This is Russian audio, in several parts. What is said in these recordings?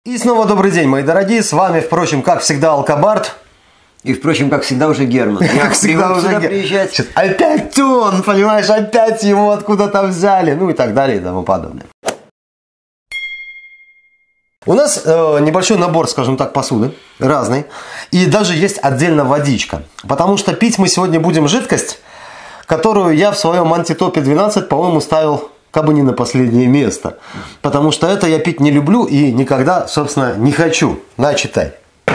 И снова добрый день, мои дорогие. С вами, впрочем, как всегда, Алкобард. И, впрочем, как всегда, уже Герман. Как всегда, уже приезжать. Опять он, понимаешь, опять его откуда-то взяли. Ну и так далее и тому подобное. У нас небольшой набор, скажем так, посуды. Разный. И даже есть отдельно водичка. Потому что пить мы сегодня будем жидкость, которую я в своем антитопе 12, по-моему, ставил кабы не на последнее место. Потому что это я пить не люблю и никогда, собственно, не хочу. На, читай.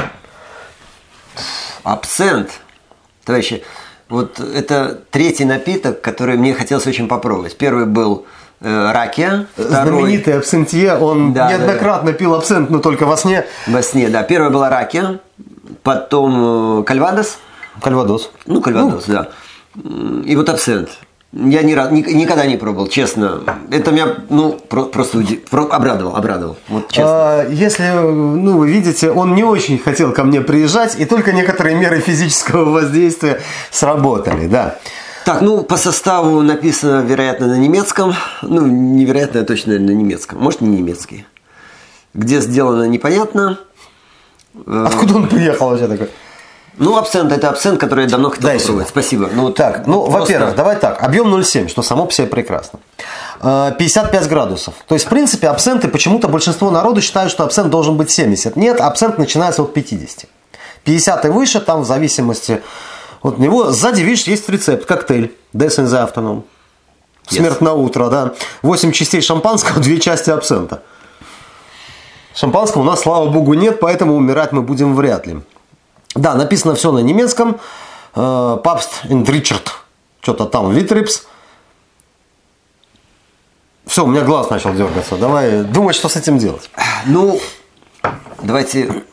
Абсент. Товарищи, вот это третий напиток, который мне хотелось очень попробовать. Первый был ракия. Знаменитый абсентье. Он неоднократно пил абсент, но только во сне. Во сне, да. Первая была ракия. Потом кальвадос. Кальвадос. Ну, кальвадос, да. И вот абсент. Я никогда не пробовал, честно. Это меня просто обрадовал. Вот, честно. Если вы видите, он не очень хотел ко мне приезжать, и только некоторые меры физического воздействия сработали, да. Так, по составу написано, вероятно, на немецком. Невероятно, а точно на немецком. Может, не немецкий. Где сделано, непонятно. Откуда он приехал вообще такой? Абсент – это абсент, который я давно хотел попробовать. Спасибо. Во-первых, давай так. Объем 0,7, что само по себе прекрасно. 55 градусов. То есть, в принципе, абсенты, почему-то большинство народу считают, что абсент должен быть 70. Нет, абсент начинается от 50. 50 и выше, там в зависимости от него. Сзади, видишь, есть рецепт. Коктейль. Death in the afternoon. Смерть на утро, да. 8 частей шампанского, 2 части абсента. Шампанского у нас, слава богу, нет, поэтому умирать мы будем вряд ли. Да, написано все на немецком. Папст и Ричард. Что-то там. Витрипс. Все, у меня глаз начал дергаться. Давай думай, что с этим делать. Давайте.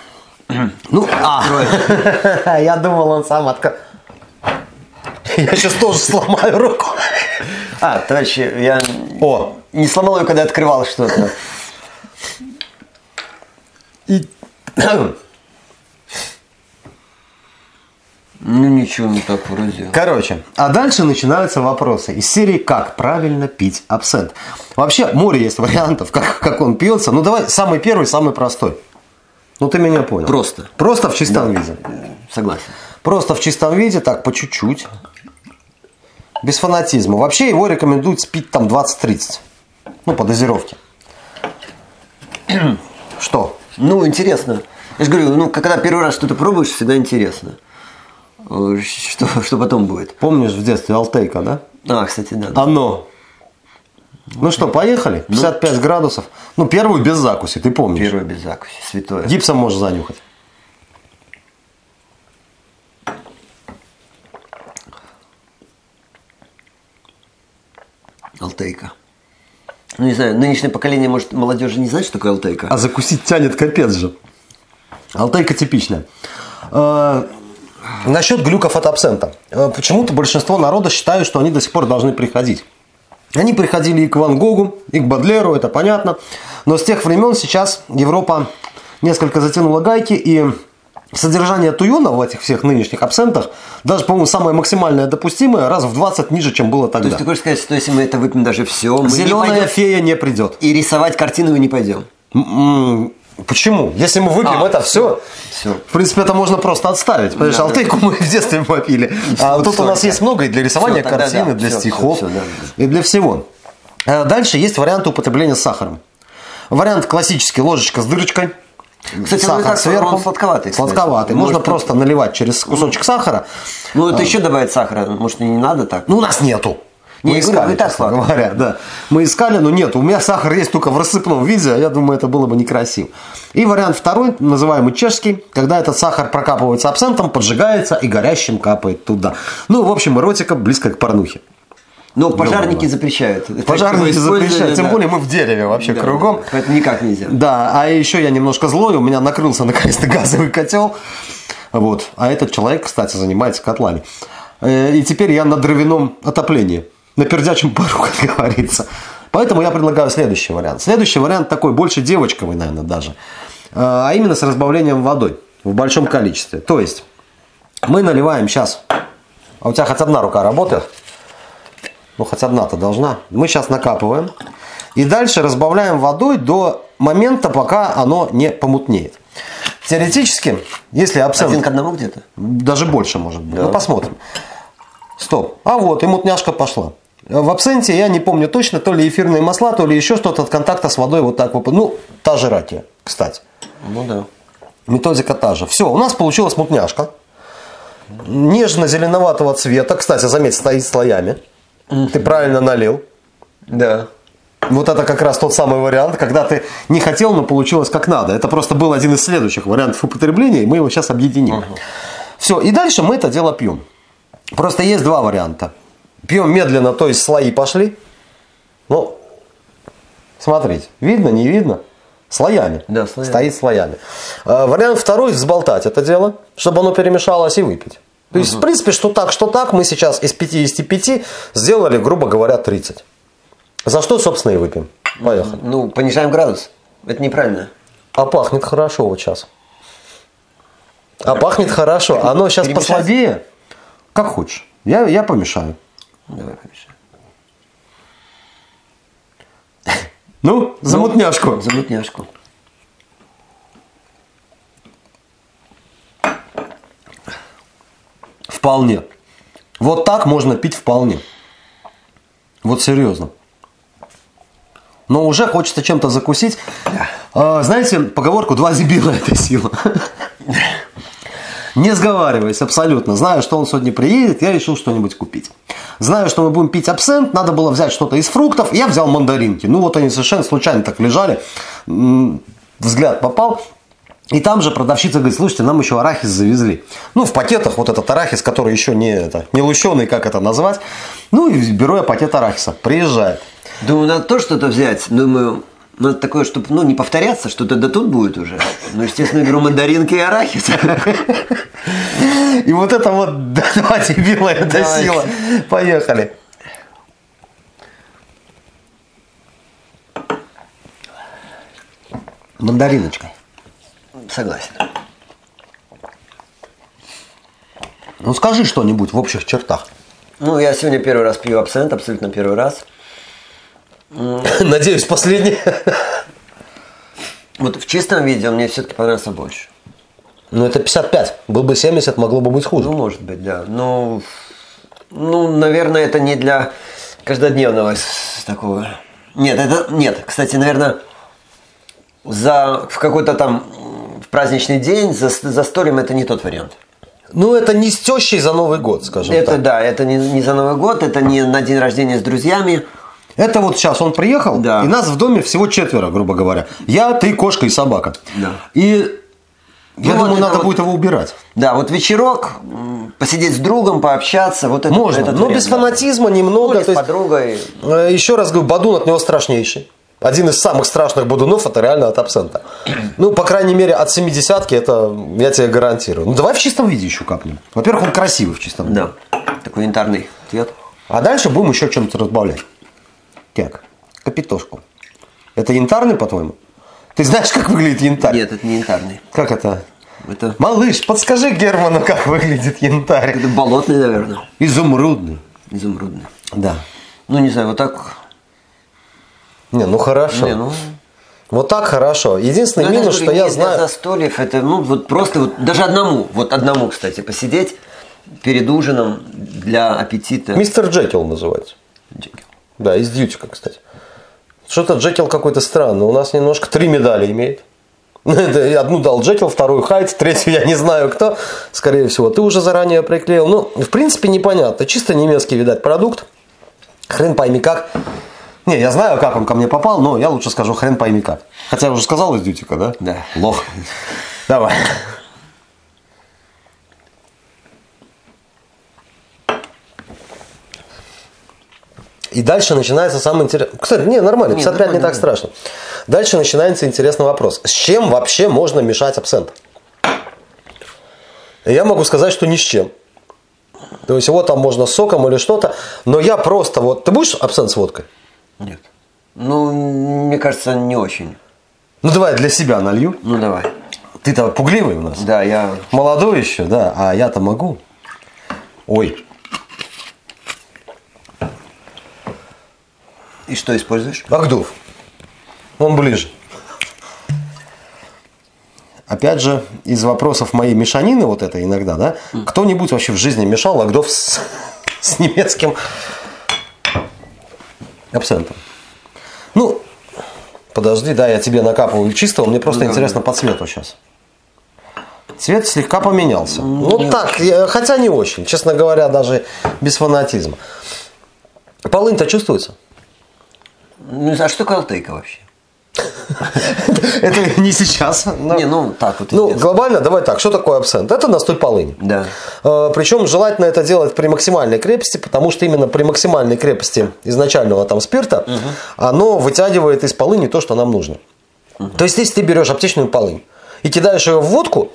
Я думал, он сам открыл. Я сейчас тоже сломаю руку. Товарищи, я не сломал ее, когда открывал что-то. Ничего не так вроде. Короче, а дальше начинаются вопросы из серии «Как правильно пить абсент?». Вообще, море есть вариантов, как он пьется. Давай самый первый, самый простой. Ты меня понял. Просто. Просто в чистом виде. Согласен. Просто в чистом виде, так, по чуть-чуть. Без фанатизма. Вообще его рекомендуют пить там 20-30. По дозировке. Что? Интересно. Я же говорю, когда первый раз что-то пробуешь, всегда интересно. Что потом будет? Помнишь в детстве Алтейка, да? Кстати, да. Оно. Что, поехали? 55 градусов. Первую без закуси, ты помнишь? Первую без закуси, святое. Гипсом можешь занюхать. Алтейка. Не знаю, нынешнее поколение, может, молодежи не знает, что такое алтейка? А закусить тянет капец же. Алтейка типичная. Насчет глюков от абсента. Почему-то большинство народа считают, что они до сих пор должны приходить. Они приходили и к Ван Гогу, и к Бодлеру, это понятно. Но с тех времен сейчас Европа несколько затянула гайки, и содержание туюна в этих всех нынешних абсентах, даже, по-моему, самое максимальное допустимое, раз в 20 ниже, чем было тогда. То есть ты хочешь сказать, что если мы это выпьем даже все, мы зеленая фея не придет. И рисовать картину мы не пойдем. Почему? Если мы выпьем это все, в принципе, это можно просто отставить. Потому что алтейку мы в детстве попили. А тут у нас есть много и для рисования картины, для стихов, и для всего. Дальше есть варианты употребления с сахаром. Вариант классический, ложечка с дырочкой. Кстати, сахар сверху. Он сладковатый. Сладковатый. Можно просто наливать через кусочек сахара. Это еще добавить сахара, может, и не надо так? У нас нету. Мы искали, честно говоря, да. Мы искали, но нет. У меня сахар есть только в рассыпном виде, а я думаю, это было бы некрасиво. И вариант второй, называемый чешский, когда этот сахар прокапывается абсентом, поджигается и горящим капает туда. В общем, эротика близко к порнухе. Но пожарники запрещают. Пожарники запрещают. Тем более мы в дереве вообще кругом. Поэтому никак нельзя. Да, а еще я немножко злой, у меня накрылся наконец-то газовый котел. А этот человек, кстати, занимается котлами. И теперь я на дровяном отоплении. На пердячем пару, как говорится. Поэтому я предлагаю следующий вариант. Следующий вариант такой, больше девочковый, наверное, даже. А именно с разбавлением водой в большом количестве. То есть, мы наливаем сейчас... А у тебя хоть одна рука работает? Хоть одна-то должна. Мы сейчас накапываем. И дальше разбавляем водой до момента, пока оно не помутнеет. Теоретически, если абсент... 1 к 1 где-то? Даже больше может быть. Да. Ну, посмотрим. Стоп. А вот, и мутняшка пошла. В абсенте, я не помню точно, то ли эфирные масла, то ли еще что-то от контакта с водой вот так вот. Ну, та же ракия, кстати. Ну да. Методика та же. Все, у нас получилась мутняшка. Нежно-зеленоватого цвета. Кстати, заметь, стоит слоями. Ты правильно налил. Да. Вот это как раз тот самый вариант, когда ты не хотел, но получилось как надо. Это просто был один из следующих вариантов употребления, и мы его сейчас объединим. Все, и дальше мы это дело пьем. Просто есть два варианта. Пьем медленно, то есть слои пошли. Ну, смотрите, видно, не видно? Слоями. Да, слоями. Стоит слоями. Вариант второй – взболтать это дело, чтобы оно перемешалось и выпить. То есть, в принципе, что так, мы сейчас из 55 сделали, грубо говоря, 30. За что, собственно, и выпьем. Поехали. Ну, понижаем градус. Это неправильно. А пахнет хорошо вот сейчас. А пахнет хорошо. Оно сейчас Перемешать? послабее. Как хочешь. Я помешаю. Давай помешаем. Ну, за мутняшку. За мутняшку. Вполне. Вот так можно пить вполне. Вот серьезно. Но уже хочется чем-то закусить. Знаете, поговорку «два дебила – это сила». Не сговариваясь абсолютно. Знаю, что он сегодня приедет, я решил что-нибудь купить. Знаю, что мы будем пить абсент, надо было взять что-то из фруктов. Я взял мандаринки. Ну вот они совершенно случайно так лежали. Взгляд попал. И там же продавщица говорит: слушайте, нам еще арахис завезли. Ну, в пакетах вот этот арахис, который еще не лущеный, как это назвать. Ну, и беру я пакет арахиса. Приезжает. Думаю, надо тоже что-то взять. Думаю, надо такое, чтобы не повторяться, что-то да тут будет уже. Ну, естественно, беру мандаринки и арахис. И вот это вот два дебила, это Давай. сила. Поехали. Мандариночкой. Согласен. Ну скажи что-нибудь в общих чертах. Ну, я сегодня первый раз пью абсент, абсолютно первый раз. Надеюсь, последний. Вот в чистом виде он мне все-таки понравился больше. Ну это 55. Был бы 70, могло бы быть хуже. Ну, может быть, да. Ну, наверное, это не для каждодневного такого. Нет, кстати, наверное, в какой-то там в праздничный день за столем это не тот вариант. Ну это не с тещей за Новый год, скажем Это так. да, это не за Новый год, это не на день рождения с друзьями. Это вот сейчас он приехал, Да. и нас в доме всего 4, грубо говоря. Я, ты, кошка и собака. Да. И я Ну, думаю, вот это надо вот- будет его убирать. Да, вот вечерок, посидеть с другом, пообщаться, вот это Можно, этот но вариант, без да. фанатизма немного. Ну, или то с есть, подругой. еще раз говорю, бадун от него страшнейший. Один из самых страшных бадунов это реально от абсента. Ну, по крайней мере, от 70-ки это я тебе гарантирую. Ну, давай в чистом виде еще капнем. Во-первых, он красивый в чистом виде. Да, такой янтарный цвет. А дальше будем еще чем-то разбавлять. Так, капитошку. Это янтарный, по-твоему? Ты знаешь, как выглядит янтарь? Нет, это не янтарный. Как это? Это Малыш, подскажи Герману, как выглядит янтарь. болотный, наверное. Изумрудный. Изумрудный. Да. Ну, не знаю, вот так. Не, ну хорошо. Не, ну, Вот так хорошо. Единственный ну, это минус, же что говорю, я не для знаю... застольев, это, ну, вот просто, вот, даже одному, кстати, посидеть перед ужином для аппетита. Мистер Джекил называется. Джекил. Да, из Дьютика, кстати. Что-то Джекил какой-то странный. У нас немножко 3 медали имеет. Одну дал Джекил, вторую Хайд, третью я не знаю кто. Скорее всего, ты уже заранее приклеил. Ну, в принципе, непонятно. Чисто немецкий, видать, продукт. Хрен пойми как. Не, я знаю, как он ко мне попал, но я лучше скажу хрен пойми как. Хотя я уже сказал из Дьютика, да? Да. Лох. Давай. И дальше начинается самое интересное. Кстати, не, нормально, 55 не нормально, так страшно. Дальше начинается интересный вопрос. С чем вообще можно мешать абсент? Я могу сказать, что ни с чем. То есть, его там можно с соком или что-то. Но я просто вот... Ты будешь абсент с водкой? Нет. Ну, мне кажется, не очень. Ну, давай для себя налью. Ну, давай. Ты-то пугливый у нас. Да, я... Молодой еще, да. А я-то могу. Ой. И что используешь? Агдув. Он ближе. опять же, из вопросов моей мешанины вот это иногда, да, кто-нибудь вообще в жизни мешал лагдов с немецким абсентом? Ну, подожди, да, я тебе накапываю чистого, мне просто интересно по цвету сейчас. Цвет слегка поменялся. Ну так, хотя не очень, честно говоря, даже без фанатизма. Полынь-то чувствуется? Ну, а что такое алтейка вообще? Это не сейчас. Не, ну так вот. Ну, глобально, давай так, что такое абсент? Это настой полыни. Да. Причем желательно это делать при максимальной крепости, потому что именно при максимальной крепости изначального там спирта оно вытягивает из полыни то, что нам нужно. То есть, если ты берешь аптечную полынь и кидаешь ее в водку,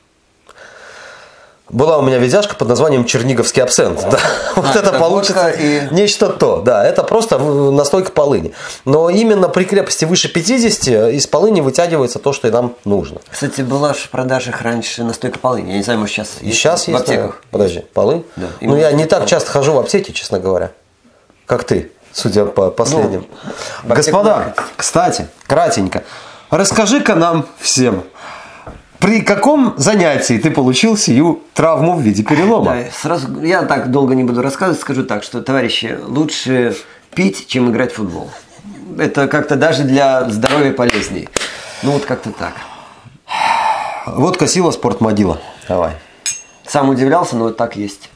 была у меня видяшка под названием черниговский абсент. Да. Вот это получится нечто то. Да, это просто настойка полыни. Но именно при крепости выше 50 из полыни вытягивается то, что и нам нужно. Кстати, была же в продажах раньше настойка полыни. Я не знаю, может сейчас есть. Сейчас есть в аптеках. Да. Подожди, полынь? Да. Ну, я не так часто хожу в аптеки, честно говоря, как ты, судя по последним. Ну, господа, кстати, кратенько, расскажи-ка нам всем, при каком занятии ты получил сию травму в виде перелома? Да, сразу, я так долго не буду рассказывать, скажу так, что, товарищи, лучше пить, чем играть в футбол. Это как-то даже для здоровья полезней. Ну вот как-то так. Водка сила, спорт могила. Давай. Сам удивлялся, но вот так есть.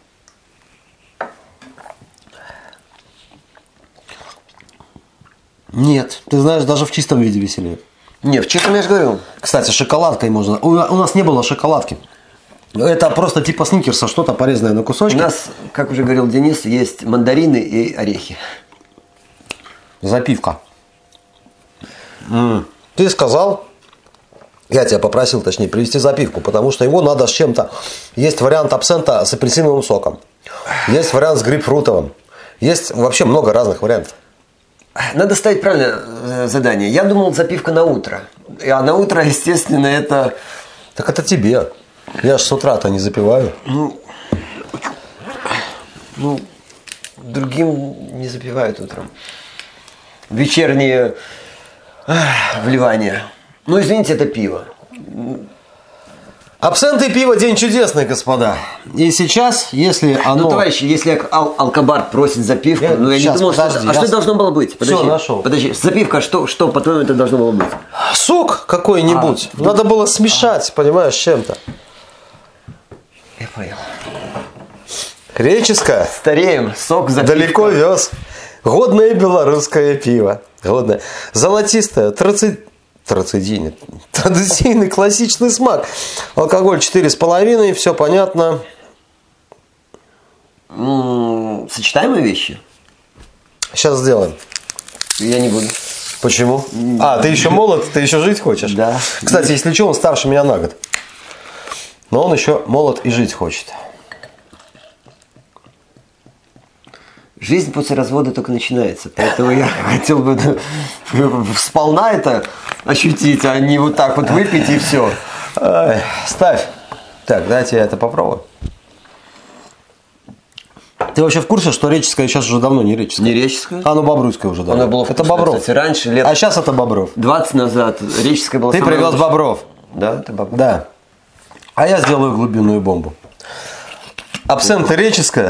Нет, ты знаешь, даже в чистом виде веселее. Не, в чистом я же говорю. Кстати, шоколадкой можно. У нас не было шоколадки. Это просто типа сникерса, что-то порезанное на кусочки. У нас, как уже говорил Денис, есть мандарины и орехи. Запивка. Ты сказал, я тебя попросил, точнее, привезти запивку, потому что его надо с чем-то. Есть вариант абсента с апельсиновым соком. Есть вариант с грейпфрутовым. Есть вообще много разных вариантов. Надо ставить правильное задание. Я думал, запивка на утро. А на утро, естественно, это... Так это тебе. Я ж с утра-то не запиваю. Ну, другим не запивают утром. Вечерние вливания. Ну, извините, это пиво. Абсент и пиво – день чудесный, господа. И сейчас, если оно... Ну, товарищи, если алкобар просит запивку, я не думал, подожди, что должно было быть? Подожди, все, нашел. Подожди, запивка, что по-твоему, это должно было быть? Сок какой-нибудь. Надо было смешать, понимаешь, с чем-то. Я понял. Греческое. Стареем, сок запивка. Далеко вез. Годное белорусское пиво. Годное. Золотистое, традиционный классичный смак. Алкоголь 4,5, все понятно. Сочетаемые вещи? Сейчас сделаем. Я не буду. Почему? Ты еще молод, ты еще жить хочешь? Да. Кстати, если что, он старше меня на год. Но он еще молод и жить хочет. Жизнь после развода только начинается, поэтому я хотел бы сполна это ощутить, а не вот так вот выпить и все. Ставь. Так, дайте я это попробую. Ты вообще в курсе, что реческое сейчас уже давно не реческое? Не реческое? Оно бобруйское уже давно. Оно было это Бобров. Кстати, раньше лет... А сейчас это Бобров. 20 назад реческое было. Ты привез Бобров. Да, это Бобров. Да. А я сделаю глубинную бомбу. Абсент и реческое.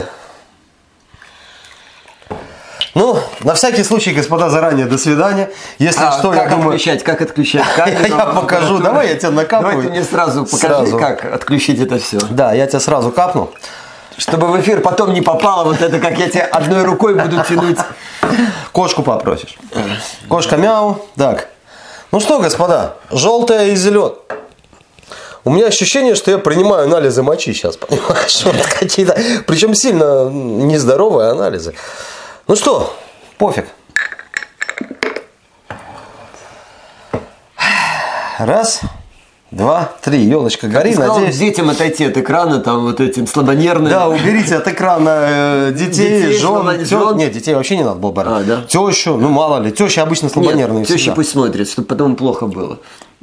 Ну, на всякий случай, господа, заранее до свидания. Если что, как я думаю... отключать, как отключать? Я покажу. Давай я тебе накапаю. Давай ты мне сразу покажи, как отключить это все. Да, я тебе сразу капну. Чтобы в эфир потом не попало вот это, как я тебе одной рукой буду тянуть. Кошку попросишь. Кошка мяу. Так. Ну что, господа, желтое и зеленое. У меня ощущение, что я принимаю анализы мочи сейчас, понимаешь? Вот какие-то, причем сильно нездоровые анализы. Ну что, пофиг. Раз, два, три. Елочка, гори, надеюсь. Детям отойти от экрана, там вот этим слабонервным. Да, уберите от экрана детей, жен. Нет, детей вообще не надо было брать. Да? Тещу, ну мало ли. Теща обычно слабонервные. Нет, теща пусть смотрит, чтобы потом плохо было.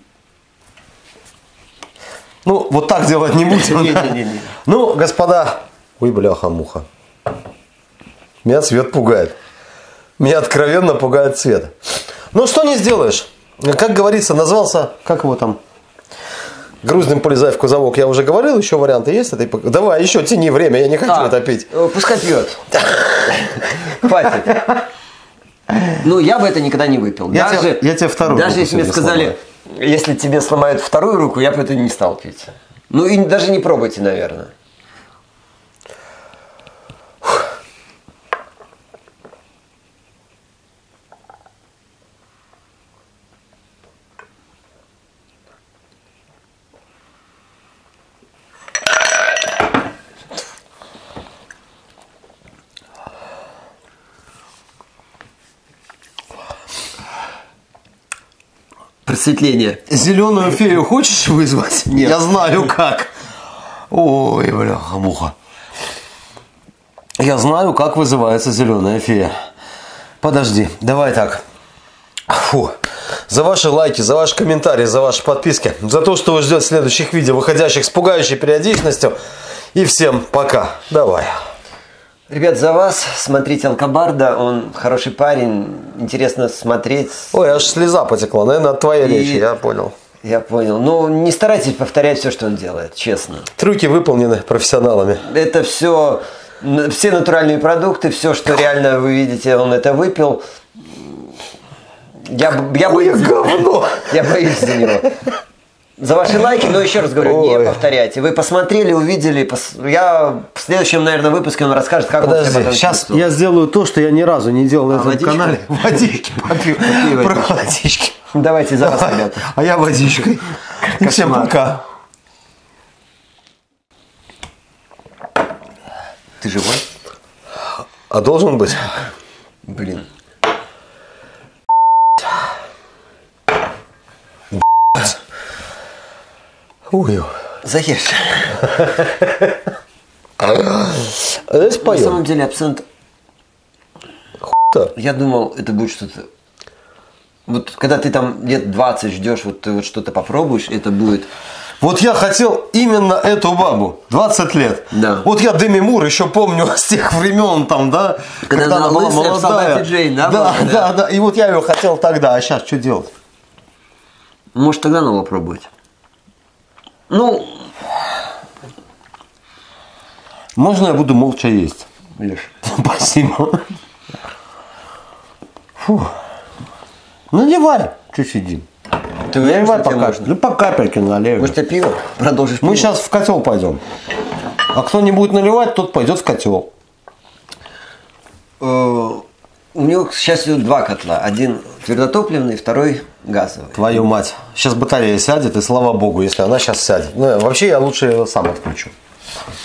Ну, вот так делать не будем. Не. Ну, господа. Ой, бляха-муха. Меня цвет пугает. Меня откровенно пугает цвет. Ну, что не сделаешь. Как говорится, назвался, как его там, Груздем полезай в кузовок. Я уже говорил, еще варианты есть этой. Давай, еще тяни время, я не хочу это пить. Пускай пьет. Хватит. Ну, я бы это никогда не выпил. Я тебе вторую Даже руку если мне сказали, если тебе сломают вторую руку, я бы это не стал пить. Ну, и даже не пробуйте, наверное. Просветление. Зеленую фею хочешь вызвать? Нет. Я знаю как. Ой, бляха-муха. Я знаю, как вызывается зеленая фея. Подожди, давай так. Фу. За ваши лайки, за ваши комментарии, за ваши подписки, за то, что вас ждет следующих видео, выходящих с пугающей периодичностью. И всем пока. Давай. Ребят, за вас смотрите Алкобарда, он хороший парень, интересно смотреть. Ой, аж слеза потекла, наверное, от твоей речи, я понял. Я понял. Ну, не старайтесь повторять все, что он делает, честно. Трюки выполнены профессионалами. Это все натуральные продукты, все, что реально вы видите, он это выпил. Я боюсь, говно! Я боюсь за него. За ваши лайки, но еще раз говорю, не повторяйте. Вы посмотрели, увидели. Я в следующем, наверное, выпуске он расскажет, как он себя потом сейчас чувствовал. я сделаю то, что я ни разу не делал на этом водичку? канале. Водички попью. Про водички. Давайте за вас, ребята. А я водичкой. И всем пока. Ты живой? А должен быть? Блин. Ой. Заешь. Давайте На поем. самом деле абсент... Хуй-то. Я думал, это будет что-то... Вот когда ты там лет 20 ждешь, вот ты вот что-то попробуешь, это будет... Вот я хотел именно эту бабу. 20 лет. Да. Вот я Деми Мур еще помню с тех времен там, да? Когда она была лысая в солдате Джейн, да, Да, была? да, да. И вот я ее хотел тогда. А сейчас что делать? Может, тогда надо попробовать. Ну... Можно я буду молча есть? Леш. Спасибо. Фу. Наливай. Что сидим? Ты уверен, Наливай что тебе по можно? капельке. Ну, по капельке налей. Может, тебе пиво? Продолжишь Мы пиво? сейчас в котел пойдем. А кто не будет наливать, тот пойдет в котел. У него, к счастью, два котла. Один твердотопливный, второй газовый. Твою мать. Сейчас батарея сядет, и слава богу, если она сейчас сядет. Ну, вообще, я лучше ее сам отключу.